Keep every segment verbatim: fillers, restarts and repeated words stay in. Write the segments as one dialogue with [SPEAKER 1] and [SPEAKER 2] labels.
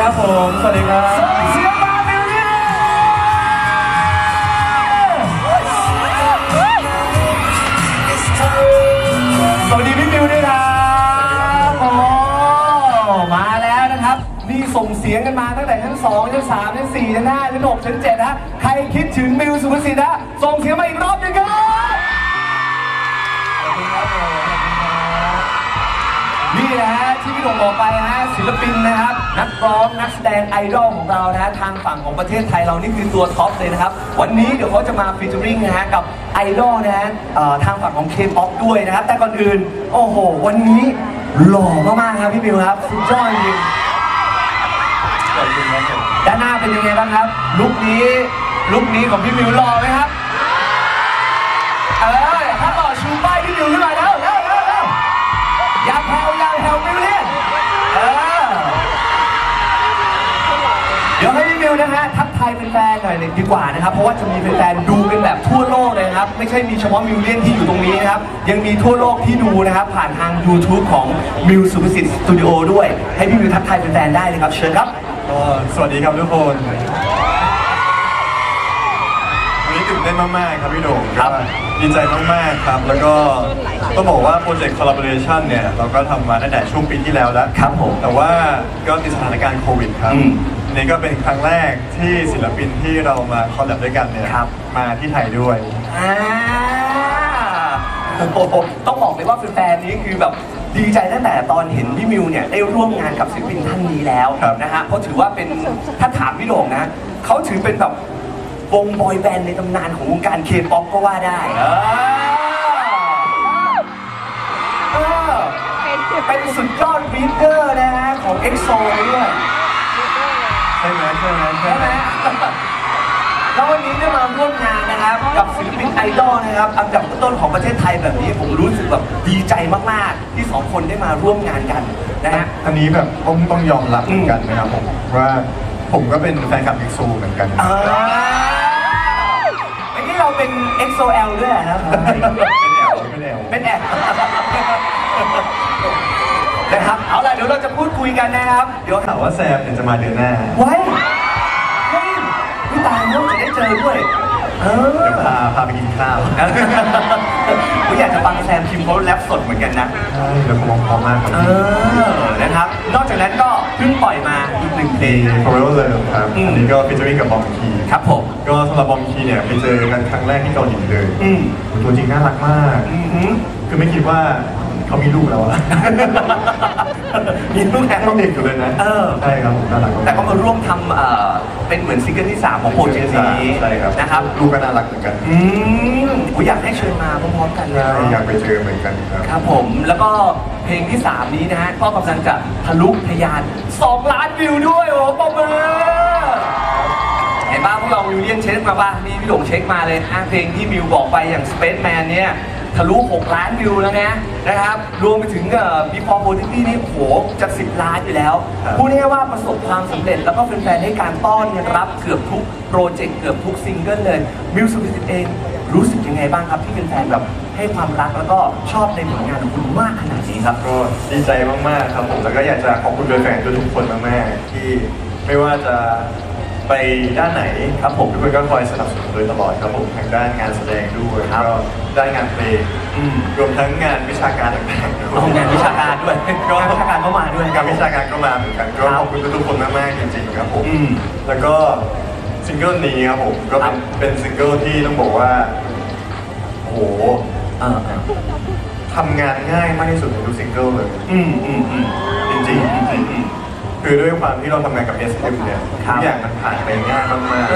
[SPEAKER 1] ครับผมสวัสดีครับ
[SPEAKER 2] เสียงมามิวเลียนสวัสดีพี่มิวด้วยครับโอ้มาแล้วนะครับนี่ส่งเสียงกันมาตั้งแต่ชั้นสองชั้นสามชั้นสี่ชั้นห้าชั้นหกชั้นเจ็ดนะใครคิดถึงมิวสุภสิทธิ์นะส่งเสียงมาอีกรอบหนึ่งครับนี่นะฮะที่พี่โด่งบอกไปนะฮะศิลปินนะครับนักร้องนักแสดงไอดอลของเรานะฮะทางฝั่งของประเทศไทยเรานี่คือตัวท็อปเลยนะครับวันนี้เดี๋ยวเขาจะมาฟีเจอริ่งนะฮะกับไอดอลนะฮะทางฝั่งของ K-pop ด้วยนะครับแต่ก่อนอื่นโอ้โหวันนี้หล่อมากๆครับพี่บิวครับสุดยอดจริงด้านหน้าเป็นยังไงบ้างครับลุคนี้ลุคนี้ของพี่บิวหล่อไหมครับเออถ้าหล่อชูป้ายพี่บิวขึ้นมาแล้วแล้วแล้วแล้วยาแผ่วยาแผ่วมิวเลียนเออเดี๋ยวให้พี่มิวนะฮะทักทายแฟนๆหน่อยดีกว่านะครับเพราะว่าจะมีแฟนๆดูกันแบบทั่วโลกเลยครับไม่ใช่มีเฉพาะมิวเลียนที่อยู่ตรงนี้นะครับยังมีทั่วโลกที่ดูนะครับผ่านทาง YouTube ของมิวสุภสิทธิ์สตูดิโอด้วยให้พี่มิวทักทายแฟนๆได้เลยครับเชิญครับ
[SPEAKER 1] สวัสดีครับทุกคนวันนี้ตื่นเต้นมากๆครับพี่โด่งครับดีใจมากๆครับแล้วก็ต้องบอกว่าโปรเจกต์ collaboration เนี่ยเราก็ทำมาตั้งแต่ช่วงปีที่แล้วแล้ว
[SPEAKER 2] ครับผม
[SPEAKER 1] แต่ว่าก็ติดสถานการณ์โควิดครับนี่ก็เป็นครั้งแรกที่ศิลปินที่เรามาคอลแลบด้วยกันเนี่ยมาที่ไทยด้วย
[SPEAKER 2] อ่าต้องบอกเลยว่าแฟนๆนี้คือแบบดีใจตั้งแต่ตอนเห็นพี่มิวเนี่ยได้ร่วมงานกับศิลปินท่านนี้แล้วนะฮะเพราะถือว่าเป็นถ้าถามพี่โด่งนะเขาถือเป็นแบบวงบอยแบนด์ในตำนานของวงการเคป๊อปก็ว่าได้เป็นสุดยอดบีเกอร์นะฮะของ เอ็กโซ ด้วย
[SPEAKER 1] ใช่ไหมใช่ไหมใช่ไหม
[SPEAKER 2] แล้ววันนี้ได้มาร่วมงานนะครับกับศิลปินไอดอลนะครับอันดับต้นของประเทศไทยแบบนี้ผมรู้สึกแบบดีใจมากๆที่สองคนได้มาร่วมงานกันนะฮะ
[SPEAKER 1] อันนี้แบบต้องต้องยอมรับเหมือนกันนะครับผมว่าผมก็เป็นแฟนคลับ เอ็กโซ เหมือนกัน
[SPEAKER 2] อันนี้เราเป็น เอ็กโซ แอล ด้วยนะครับ
[SPEAKER 1] เป็นแอลเป็นแอล
[SPEAKER 2] เป็นแอลนะครับเอาล่ะเดี๋ยวเราจะพูดคุยกันนะครับเดี๋ยว
[SPEAKER 1] ข่าวว่าแซมเนี่ยจะมาเดือนหน้า
[SPEAKER 2] ไว้เฮ้ยพี่ตายน้องจะได้เจอด้วย
[SPEAKER 1] เออเดี๋ยวพาพาไปกินข้าว
[SPEAKER 2] ผมอยากจะฟังแซมคิมเขาแรปสดเหมือนกันนะ
[SPEAKER 1] ใช่เดี๋ยวผมพร้อมมากครับ
[SPEAKER 2] เออนะครับนอกจากนั้นก็เพิ่งปล่อยมาอีกหนึ่งเพลง
[SPEAKER 1] Forever Love ครับอันนี้ก็ฟีเจอริ่งกับบอมคี
[SPEAKER 2] ครับผม
[SPEAKER 1] ก็สำหรับบอมคีเนี่ยไปเจอกันครั้งแรกที่เกาหลีเลยตัวจริงน่ารักมากคือไม่คิดว่าเขามีลูกแล้วอะ
[SPEAKER 2] มีลูกแค่
[SPEAKER 1] ต้องเด็กอยู่เลยนะใช่ครับผมน่ารัก
[SPEAKER 2] แต่ก็มาร่วมทำเป็นเหมือนซิงเกิลที่สามของโปรเจกต์นี้
[SPEAKER 1] ใช่ครับ
[SPEAKER 2] นะครับ
[SPEAKER 1] ลูกก็น่ารักเหมือนกัน
[SPEAKER 2] อืมผมอยากให้เชิญมาพร้อมๆกันเลย
[SPEAKER 1] อยากไปเจอเหมือนกันครับ
[SPEAKER 2] ครับผมแล้วก็เพลงที่สามนี้นะฮะก็กำลังจะทะลุทะยานสองล้านวิวด้วยโอ้ปอบมือเห็นป่ะพวกเรามิวเลียนเช็คมาป่ะนี่พี่หลงเช็คมาเลยนะเพลงที่มิวบอกไปอย่าง Spaceman เนี่ยทะลุหกล้านวิวแล้วนะนะครับรวมไปถึงเอ่อ Before โฟร์ตี้นี่โหจะสิบล้านอยู่แล้วพูดง่ายๆว่าประสบความสำเร็จแล้วก็แฟนๆให้การต้อนรับเกือบทุกโปรเจกต์เกือบทุกซิงเกิลเลยมิวสุภสิทธิ์เองรู้สึกยังไงบ้างครับที่แฟนๆแบบให้ความรักแล้วก็ชอบในผลงานของคุณมากขนาดนี้ครับ
[SPEAKER 1] ก็ดีใจมากๆครับผมแล้วก็อยากจะขอบคุณแฟนๆทุกคนมากๆที่ไม่ว่าจะไปด้านไหนครับผมทุกคนก็คอยสนับสนุนโดยตลอดครับผมทั้งด้านงานแสดงด้วยแล้วก็ด้านงานเพลงรวมทั้งงานวิชาการต่าง
[SPEAKER 2] ๆงานวิชาการด้วยก็วิชาการก็มาด้วย
[SPEAKER 1] งานวิชาการก็มาเหมือนกันก็ขอบคุณทุกคนมากๆจริงๆครับผมแล้วก็ซิงเกิลนี้ครับผมก็เป็นเป็นซิงเกิลที่ต้องบอกว่าโหทำงานง่ายมากที่สุดในทุกซิงเกิลเลยจริงๆจริงคือด้วยความที่เราทำงานกับ เอส เอ็ม เนี่ยทุกอย่างมันผ่านไปง่ายมาก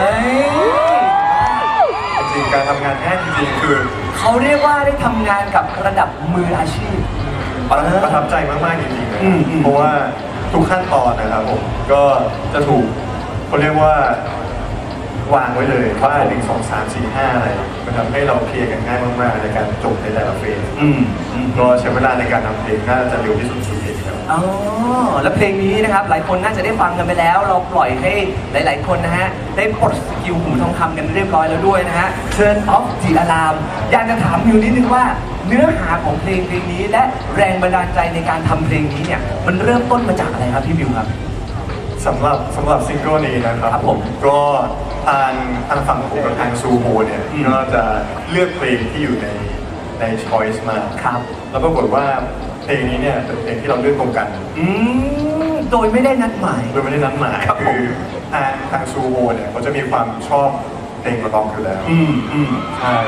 [SPEAKER 1] ๆจริงการทำงานง่ายจริงๆคือ
[SPEAKER 2] เขาเรียกว่าได้ทำงานกับระดับมืออาชีพ
[SPEAKER 1] ประทับใจมากๆจริงๆนะเพราะว่าทุกขั้นตอนนะครับผมก็จะถูกเขาเรียกว่าวางไว้เลยว่าหนึ่งสองสามสี่ห้าอะไรมันทำให้เราเคลียร์กันง่ายมากๆในการจบในแต่ละเฟสก็ใช้เวลาในการทำเพลงน่าจะเร็วที่สุดสุดเลยครับ
[SPEAKER 2] อ๋อแล้วเพลงนี้นะครับหลายคนน่าจะได้ฟังกันไปแล้วเราปล่อยให้หลายๆคนนะฮะได้ปลดสกิลหูทองคำกันเรียบร้อยแล้วด้วยนะฮะ Turn off the alarm อยากจะถามมิวนิดนึงว่าเนื้อหาของเพลงเพลงนี้และแรงบันดาลใจในการทำเพลงนี้เนี่ยมันเริ่มต้นมาจากอะไรครับพี่มิวครับ
[SPEAKER 1] สำหรับสำหรับซิงเกิลนี้นะครับ
[SPEAKER 2] ครับผม
[SPEAKER 1] ก็ทางทางฝั่งผมกับทางซูโฮเนี่ย
[SPEAKER 2] อืม
[SPEAKER 1] ก็จะเลือกเพลงที่อยู่ในในช้อยส์มา
[SPEAKER 2] ครับ
[SPEAKER 1] แล้วปรากฏว่าเพลงนี้เนี่ยเป็นเพลงที่เราเลือกตรงกัน
[SPEAKER 2] อืมโดยไม่ได้นัดหมาย
[SPEAKER 1] โดยไม่ได้นัดหมาย
[SPEAKER 2] ครับผม
[SPEAKER 1] คือทางทางซูโฮเนี่ยเขาจะมีความชอบเพลงร็อกอยู่แล้ว
[SPEAKER 2] อืมอืม
[SPEAKER 1] ใช่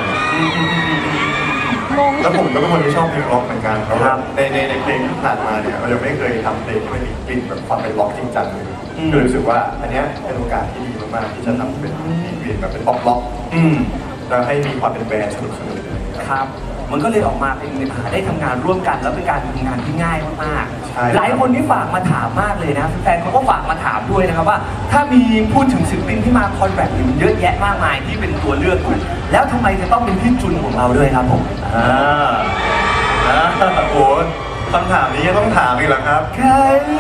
[SPEAKER 1] แล้วผมก็เป็นคนที่ชอบเพลงร็อกเหมือนกันแล้ว
[SPEAKER 2] ครับ
[SPEAKER 1] ในในในเพลงที่ผ่านมาเนี่ยเรายังไม่เคยทำเพลงที่มันมีกลิ่นแบบความเป็นร็อกจริงจังเลย
[SPEAKER 2] อืม
[SPEAKER 1] ก็เลยรู้สึกว่าอันเนี้ยเป็นโอกาสที่ดีมากๆที่จะทำเป็นมีกลิ่นแบบเป็นป๊อปร็อก
[SPEAKER 2] อืม
[SPEAKER 1] แล้วให้มีความเป็นแบรนด์สนุกสนุกเลย
[SPEAKER 2] ครับ มันก็เลยออกมาเป็นได้ทำงานร่วมกันแล้วเป็นการทำงานที่ง่ายมาก
[SPEAKER 1] ใช่
[SPEAKER 2] ๆ หลายคนที่ฝากมาถามมากเลยนะแฟนเขาก็ฝากมาถามด้วยนะครับว่า ถ้ามีพูดถึงศิลปินที่มาคอนแทคอยู่เยอะแยะมากมายที่เป็นตัวเลือกอยู่แล้วทำไมจะต้องเป็นพี่จุนของเราด้วยครับผม
[SPEAKER 1] อ่าอ่าโอ้คำถามนี้ยังต้องถามอีกเหรอครับ
[SPEAKER 2] ใคร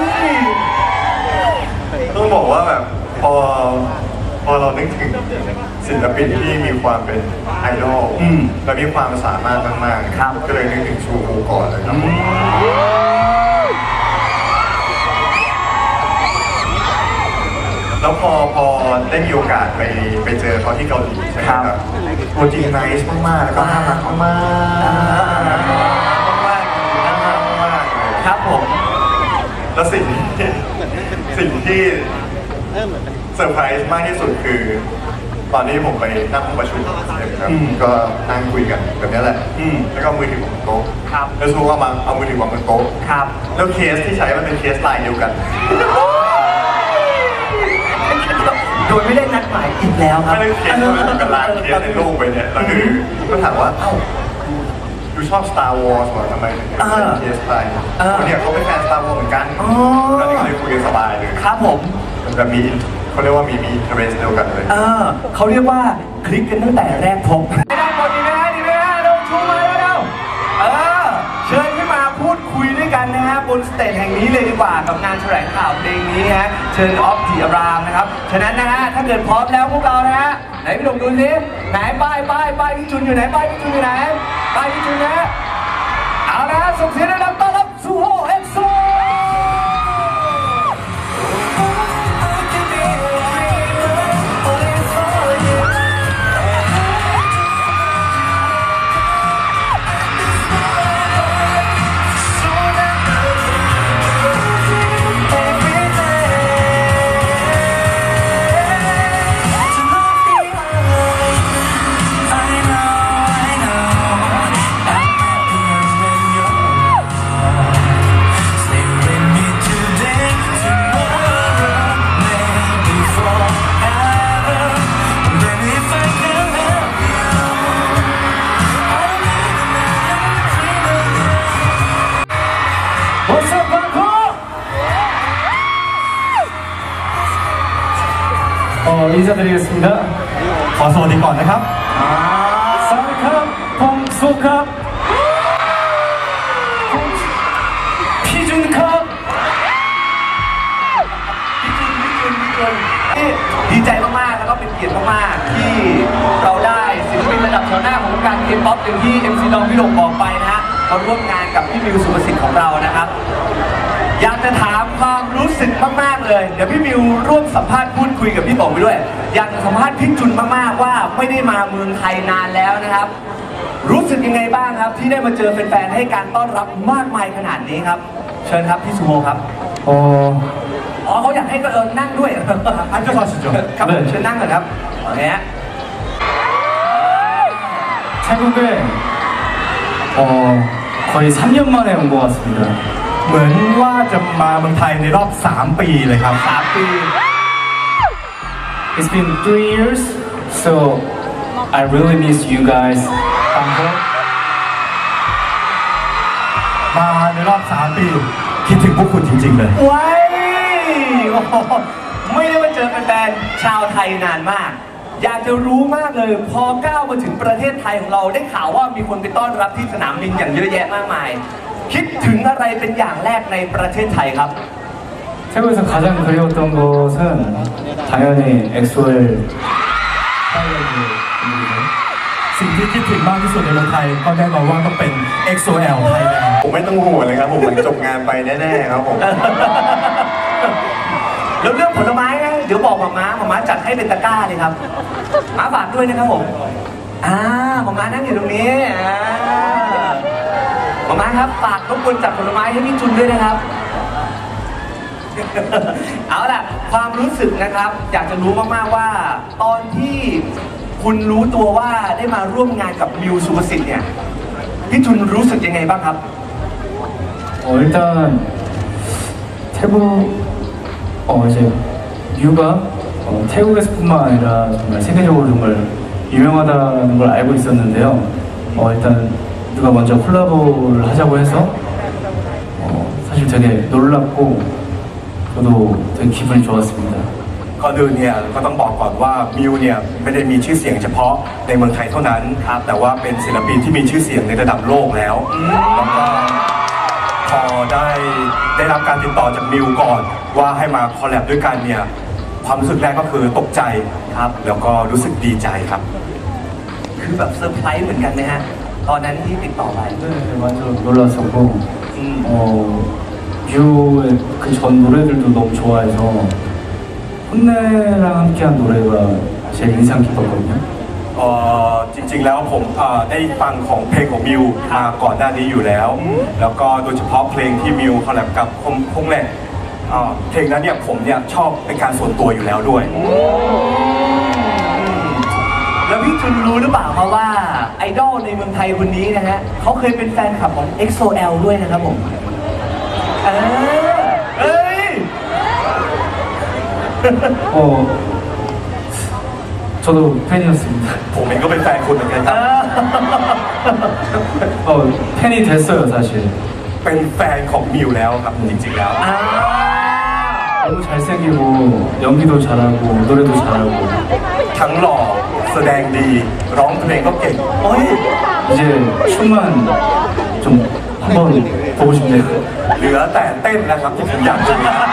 [SPEAKER 1] ต้องบอกว่าแบบพอพอเรานึกถึงศิลปินที่มีความเป็นไอดอล
[SPEAKER 2] อืม
[SPEAKER 1] และมีความสามารถมากๆ
[SPEAKER 2] ครับ
[SPEAKER 1] ก็เลยนึกถึงชูฮูก่อนเลยครับผม แล้วพอพอได้มีโอกาสไปไปเจอเขาที่เกาหลีใช่ไหมครับตัวจริงไนส์มากๆแล้วก็น่ารักมากๆมากๆมากๆน่ารักมากๆเลย
[SPEAKER 2] ครับผม
[SPEAKER 1] แล้วสิ่งที่สิ่งที่เซอร์ไพรส์มากที่สุดคือ ตอนนี้ผมไปนั่งห้องประชุมนะครับ
[SPEAKER 2] อืม
[SPEAKER 1] ก็นั่งคุยกันแบบนี้แหละ
[SPEAKER 2] อืม
[SPEAKER 1] แล้วก็เอามือถือวางบนโต๊ะ
[SPEAKER 2] ครับ
[SPEAKER 1] แล้วซูก็มาเอามือถือวางบนโต๊ะ
[SPEAKER 2] ครับ
[SPEAKER 1] แล้วเคสที่ใช้มันเป็นเคสไลน์เดียวกัน
[SPEAKER 2] โดยไม่ได้นัดหมายอีกแล้วครับ
[SPEAKER 1] ไม่ได้เคสมันเป็นล้านเคสในโลกไปเนี่ยแล้วคือก็ถามว่า เอ้าดูชอบ Star Wars เหรอทำไมถึงเป็นเคสไลน์คนเนี่ยเขาเป็นแฟน Star Wars เหมือนกัน
[SPEAKER 2] อ๋อ
[SPEAKER 1] แล้วนี่ก็เลยคุยกันสบายเลย
[SPEAKER 2] ครับผม
[SPEAKER 1] มันแบบมีเขาเรียกว่ามีมีอินเทอร์เเดียวกันเลย
[SPEAKER 2] เออเขาเรียกว่าคลิกกันตั้งแต่แรกพบไม่ได้หมดดีไหมฮะดีไหมฮะเราชูมาแล้วเราเออเชิญขึ้นมาพูดคุยด้วยกันนะฮะบนสเตจแห่งนี้เลยดีกว่ากับงานแถลงข่าวเพลงนี้นะฮะเชิญออฟจิรามนะครับฉะนั้นนะฮะถ้าเกิดพร้อมแล้วพวกเรานะฮะไหนพี่หนุ่มดูสิไหนป้ายป้ายป้ายพี่จุนอยู่ไหนป้ายพี่จุนอยู่ไหนป้ายพี่จุนนะฮะเอาละฮะส่งเสียงดังๆต้อนรับซูโฮเอ็กโซ What's up, Bangkok?
[SPEAKER 3] 어, 인사드리겠습니다.
[SPEAKER 1] 어서 어디 거นะครับ
[SPEAKER 3] 사드캅, 봉소캅, 피준캅.
[SPEAKER 2] ดีใจมากๆ แล้วก็เป็นเกียรติมากๆ ที่เราได้ศิลปินระดับแถวหน้าของวงการเคป๊อปอย่างที่ เอ็ม ซี ดองพี่หลงบอกไปนะฮะมาร่วมงานกับพี่มิวสุภสิทธิ์ของเรานะครับ อยากจะถามความรู้สึกมากๆเลย เดี๋ยวพี่มิวร่วมสัมภาษณ์พูดคุยกับพี่ป๋องไปด้วย อยากจะสัมภาษณ์พี่จุนมากๆว่าไม่ได้มาเมืองไทยนานแล้วนะครับ รู้สึกยังไงบ้างครับที่ได้มาเจอแฟนๆให้การต้อนรับมากมายขนาดนี้ครับ เชิญครับพี่สุโฮครับ
[SPEAKER 3] 어,
[SPEAKER 2] อ๋อเขาอยากให้ก็เออนั่งด้วย
[SPEAKER 1] อันจะมาสิจ๊ะ
[SPEAKER 2] ครับผมเชิญนั่งก่อนครับโอเคฮะ
[SPEAKER 3] 태국에 어, 거의 삼 년 만에 온 것 같습니다.
[SPEAKER 1] เหมือนว่าจะมาเมืองไทยในรอบสามปีเลยครับ
[SPEAKER 2] สามปี
[SPEAKER 3] It's been three years, so I really miss you guys. Bangkok.
[SPEAKER 1] มาในรอบสามปีคิดถึงพวกคุณจริงๆเลย
[SPEAKER 2] ไว้โอ้โหไม่ได้มาเจอแฟนๆชาวไทยนานมาก อยากจะรู้มากเลย พอก้าวมาถึงประเทศไทยของเราได้ข่าวว่ามีคนไปต้อนรับที่สนามบินอย่างเยอะแยะมากมาย คิดถึงอะไรเป็นอย่างแรกในประเทศไทยครับ
[SPEAKER 3] 태국에서 가장 그리웠던 것은 당연히 엑소엘 파일럿입니다.
[SPEAKER 1] สิ่งที่คิดถึงมากที่สุดในเมืองไทยก็แน่นอนว่าต้องเป็น เอ็กซ์ โอ แอล Thailand ผมไม่ต้องห่วงเลยครับผมหลังจบงานไปแน่ๆครับผม
[SPEAKER 2] แล้วเรื่องผลไม้นะเดี๋ยวบอกหมาม้าหมาม้าจัดให้เป็นตะกร้าเลยครับหมาฝากด้วยนะครับผมอ่าหมาม้านั่งอยู่ตรงนี้อ่าหมาม้าครับฝากรบกวนจัดผลไม้ให้พี่จุนด้วยนะครับ เอาล่ะความรู้สึกนะครับอยากจะรู้มากๆว่าตอนที่คุณรู้ตัวว่าได้มาร่วมงานกับมิวสุภสิทธิ์เนี่ยพี่จุนรู้สึกยังไงบ้างครับ
[SPEAKER 3] 어, 일단 태국 어 이제 뮤가 어, 태국에서뿐만 아니라 정말 세계적으로 정말 유명하다는 걸 알고 있었는데요. 어, 일단 누가 먼저 콜라보를 하자고 해서 어, 사실 되게 놀랍고 저도 되게 기분이 좋았습니다.
[SPEAKER 4] ก่อนอื่นเนี่ยก็ต้องบอกก่อนว่ามิวเนี่ยไม่ได้มีชื่อเสียงเฉพาะในเมืองไทยเท่านั้นครับแต่ว่าเป็นศิลปินที่มีชื่อเสียงในระดับโลกแล้วแล้วก็พอได้ได้รับการติดต่อจากมิวก่อนว่าให้มาคอลแลบด้วยกันเนี่ยความรู้สึกแรกก็คือตกใจครับแล้วก็รู้สึกดีใจครับ
[SPEAKER 2] คือแบบเซอร์ไพรส์เหมือนกันนะฮะตอนนั้นที่ติดต่อไป
[SPEAKER 3] 네, 완전 놀랐었고
[SPEAKER 2] 음.
[SPEAKER 3] 어, 뮤의 그 전 노래들도 너무 좋아해서 혼내랑 함께한 노래가 제일 인상 깊었거든요.
[SPEAKER 4] เอ่อจริงๆแล้วผมเอ่อได้ฟังของเพลงของมิวมาก่อนหน้านี้อยู่แล้ว แล้วก็โดยเฉพาะเพลงที่มิวคอลแลบกับคงคงแหลกเอ่อเพลงนั้นเนี่ยผมเนี่ยชอบเป็นการส่วนตัวอยู่แล้วด้วย
[SPEAKER 2] แล้วพี่จุนรู้หรือเปล่าครับว่าไอดอลในเมืองไทยคนนี้นะฮะเขาเคยเป็นแฟนคลับของ เอ็กโซ แอล ด้วยนะครับผมเออเอ้ย
[SPEAKER 3] 어, 저도 팬이었습니다.
[SPEAKER 4] ผมเองก็เป็นแฟนคุณเหมือนกันค
[SPEAKER 2] เอ
[SPEAKER 4] รับ
[SPEAKER 2] อ
[SPEAKER 3] 어, 팬이 됐어요, 사실.
[SPEAKER 4] เป็นแฟนของมิวแล้วครับจริงๆแล้ว
[SPEAKER 2] อ่า
[SPEAKER 3] 너무 잘생기고 연기도 잘하고 노래도 잘하고
[SPEAKER 4] ทั้งหล่อแสดงดีร้องเพลงก็เก่ง
[SPEAKER 2] โอ้ย
[SPEAKER 3] 이제 춤만 좀 한번 보고 싶네요.
[SPEAKER 4] เหลือแต่เต้นนะครับที่ผมอยากดู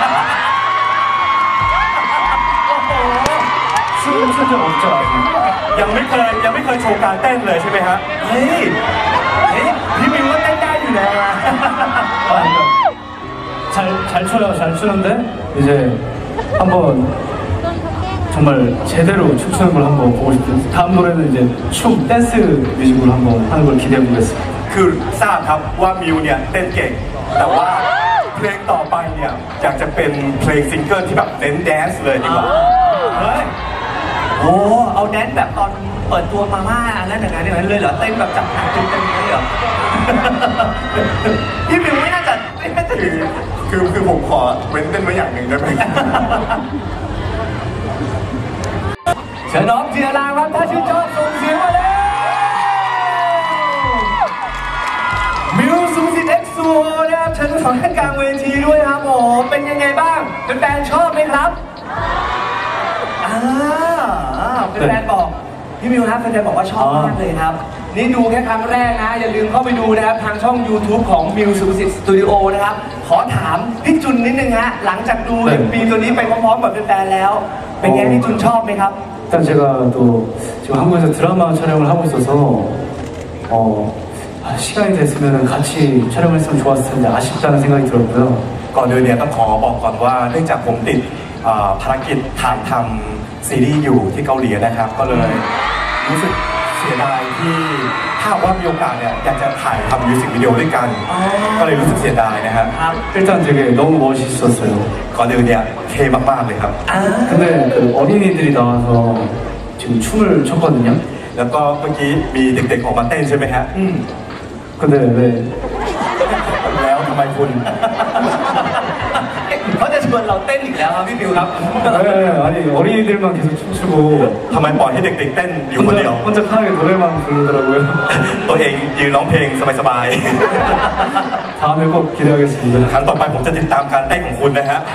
[SPEAKER 3] 춤춘적 없죠, 아직.
[SPEAKER 4] ยังไม่เคยยังไม่เคยโชว์การเต้นเลยใช่ไหมฮะ
[SPEAKER 2] เฮ้ยเฮ้ยพี่มิวก็เต้นได้อยู่แล้วอะ
[SPEAKER 3] 아, 그러니까 잘, 잘 춰요, 잘 추는데 이제 한번 정말 제대로 춤추는 걸 한번 보고 싶어요. 다음 노래는 이제 춤, 댄스 뮤직으로 한번 하는 걸 기대해 보겠습니다.
[SPEAKER 4] คือทราบครับว่ามิวเนี่ยเต้นเก่ง แต่ว่าเพลงต่อไปเนี่ยอยากจะเป็นเพลงซิงเกิลที่แบบเน้นแดนซ์เลยดีกว่า
[SPEAKER 2] เฮ้ยโอ้เอาแดนซ์แบบตอนเปิดตัวมาม่าอันนั้นอย่างนั้นอย่างนั้นเลยเหรอเต้นแบบจับหางจุดเต็มเลยเหรอ พี่มิวไม่น่าจะไม่น่าจะ
[SPEAKER 1] คือคือคือผมขอเว้นเต้นไว้อย่างหนึ่งได้ไหม
[SPEAKER 2] เชิญน้องเจียรางครับถ้าชื่นชอบส่งเสียงมาเลยมิวสุสิทธิ์เอ็กซ์โซนะครับเชิญทั้งสองท่านกลางเวทีด้วยครับโอ้เป็นยังไงบ้างเป็นแฟนชอบไหมครับอ่าเป็นแฟนบอกพี่มิวครับแฟนๆบอกว่าชอบมากเลยครับนี่ดูแค่ครั้งแรกนะอย่าลืมเข้าไปดูนะครับทางช่อง YouTube ของมิวสุสิทธิ์สตูดิโอนะครับขอถามพี่จุนนิดนึงฮะหลังจากดูเอ็มวีตัวนี้ไปพร้อมๆกับแฟนๆแล้วเป็นไงพี่จุนชอบไหมครับ
[SPEAKER 3] 일단 제가 또 지금 한국에서 드라마 촬영을 하고 있어서 어, 아, 시간이 됐으면 같이 촬영을 했으면 좋았을 텐데 아쉽다는 생각이 들었고요.
[SPEAKER 4] ก่อนอื่นเนี่ยต้องขอบอกก่อนว่าเนื่องจากผมติดเอ่อภารกิจถ่ายทำซีรีส์อยู่ที่เกาหลีนะครับ ก็เลยรู้สึกเสียดายที่ถ้าว่ามีโอกาสเนี่ยอยากจะถ่ายทำมิวสิกวิดีโอด้วยกัน ก็เลยรู้สึกเสียดายนะครับ
[SPEAKER 3] 일단 되게 너무 멋있었어요.
[SPEAKER 4] ก่อนอื่นเนี่ยเท่มากๆเลยครับ
[SPEAKER 3] 근데 그 어린이들이 나와서 지금 춤을 췄거든요.
[SPEAKER 4] แล้วก็เมื่อกี้มีเด็กๆออกมาเต้นใช่ไหมฮะ
[SPEAKER 3] 근데 왜
[SPEAKER 4] แล้วทำไมคุณ
[SPEAKER 2] เขาจะชวนเราเต้นอีกแล้วครับพี่มิวครับ
[SPEAKER 3] 네, 아니 어린이들만 계속 춤추고
[SPEAKER 4] ทำไมปล่อยให้เด็กๆเต้นอยู่คนเดียว
[SPEAKER 3] 혼자, 혼자 편하게 노래만 부르더라고요.
[SPEAKER 4] ตัวเองยืนร้องเพลงสบาย
[SPEAKER 3] 다음에 꼭 기대하겠습니다.
[SPEAKER 4] ๆ ครั้งต่อไปผมจะติดตามการเต้นของคุณนะฮะ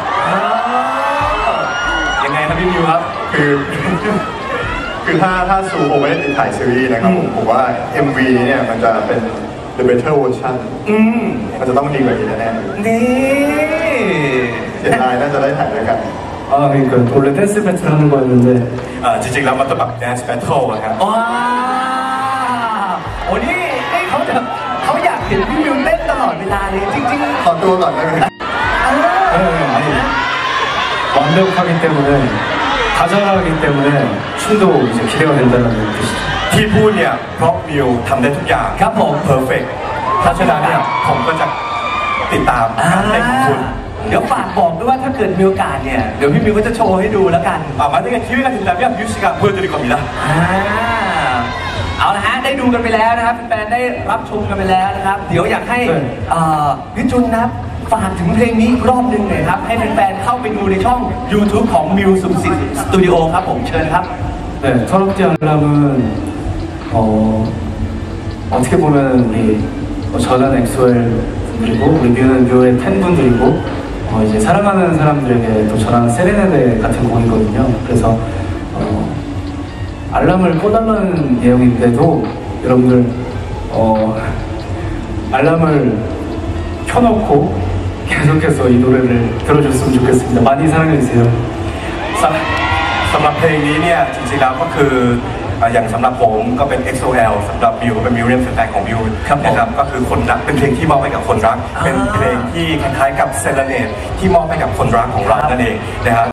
[SPEAKER 2] ยังไงครับพี่มิวครับ
[SPEAKER 1] คือ คือถ้าถ้าซูโอไม่ได้ติดถ่ายซีรีส์นะครับผมผมว่า เอ็ม วี เนี่ยมันจะเป็น the better version
[SPEAKER 2] อืม
[SPEAKER 1] มันจะต้องดีกว่านี้แน่ๆ
[SPEAKER 2] นี่
[SPEAKER 1] เสียดายน่าจะได้ถ่ายด้วยกัน
[SPEAKER 3] 아 그러니까 원래 댄스 배틀 하는 거였는데
[SPEAKER 4] เอ่อจริงๆแล้วมันจะแบบ dance battle อะครับ
[SPEAKER 2] ว้าวโอ้นี่นี่เขาจะเขาอยากเห็นพี่มิวเต้นตลอดเวลาเลยจริงๆ
[SPEAKER 1] ขอตัวก่อนได้ไหม
[SPEAKER 2] เออ
[SPEAKER 3] 네, 아니 완벽하기 때문에 다정하기 때문에 춤도 이제 기대가 된다는 뜻이죠.
[SPEAKER 4] ที่พูดเนี่ยเพราะมิวทำได้ทุกอย่าง
[SPEAKER 2] ครับผม
[SPEAKER 4] เพอร์เฟกต์เพราะฉะนั้นเนี่ยผมก็จะติดตามการเต้นของคุณ
[SPEAKER 2] เดี๋ยวฝากบอกด้วยว่าถ้าเกิดมีโอกาสเนี่ยเดี๋ยวพี่มิวก็จะโชว์ให้ดูแล้วกัน
[SPEAKER 4] 아, 만약에 기회가 된다면 뮤씨가 보여드릴 겁니다.
[SPEAKER 2] อ่าเอาละฮะได้ดูกันไปแล้วนะครับแฟนๆได้รับชมกันไปแล้วนะครับ เดี๋ยวอยากให้
[SPEAKER 3] เออ
[SPEAKER 2] เอ่อพี่จุนนะครับฝากถึงเพลงนี้อีกรอบหนึ่งหน่อยครับ ให้แฟนๆเข้าไปดูในช่อง YouTube ของ มิว Music Studio ครับผมเชิญครับ
[SPEAKER 3] 네, 서럽지 알람은 어, 어떻게 보면 우리 어, 저는 엑소엘 분들이고 우리 뮤는 뮤의 팬분들이고 어, 이제 사랑하는 사람들에게 또 저랑 세레나데 같은 곡이거든요. 그래서 어, 알람을 꺼달라는 내용인데도 여러분들 어, 알람을 켜놓고 계속해서 이 노래를 들어줬으면 좋겠습니다. 많이 사랑해주세요.
[SPEAKER 4] สำหรับเพลงนี้เนี่ยจริงๆแล้วก็คืออ่ะอย่างสำหรับผมก็เป็น เอ็กซ์ โอ แอล สำหรับมิวเป็นมิวเรียนแฟนของมิว
[SPEAKER 2] ครับผม
[SPEAKER 4] นะครับก็คือคนรักเป็นเพลงที่มอบให้กับคนรัก
[SPEAKER 2] อ่า
[SPEAKER 4] เป็นเพลงที่คล้ายๆกับเซเลเนตที่มอบให้กับคนรักของเรานั่นเองนะครับ